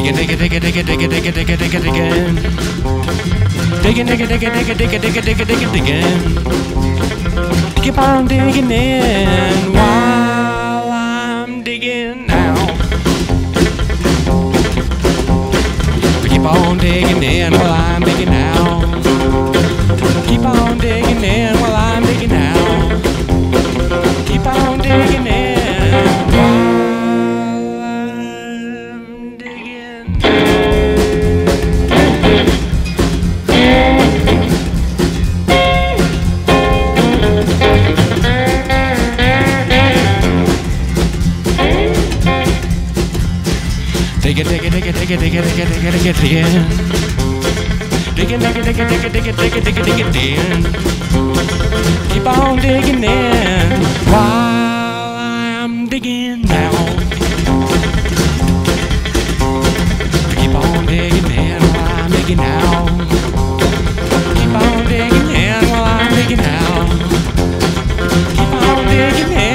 Diggin, diggin, diggin, diggin, diggin, diggin, diggin, diggin, diggin. Diggin, diggin, diggin, diggin, diggin, diggin, diggin, diggin, diggin. Keep on digging in while I'm digging out. Keep on digging in while I'm digging out. Keep on digging in while I'm digging out. Keep on digging in while I'm digging. Dig it, dig it, dig it, dig it, dig it, dig it, dig it, dig it, dig it. Diggin', diggin', diggin', diggin', diggin', diggin', diggin', diggin', diggin'. Keep on digging in while I'm digging out. Keep on digging in while I'm digging out. Keep on digging in while I'm digging out. Keep on digging in.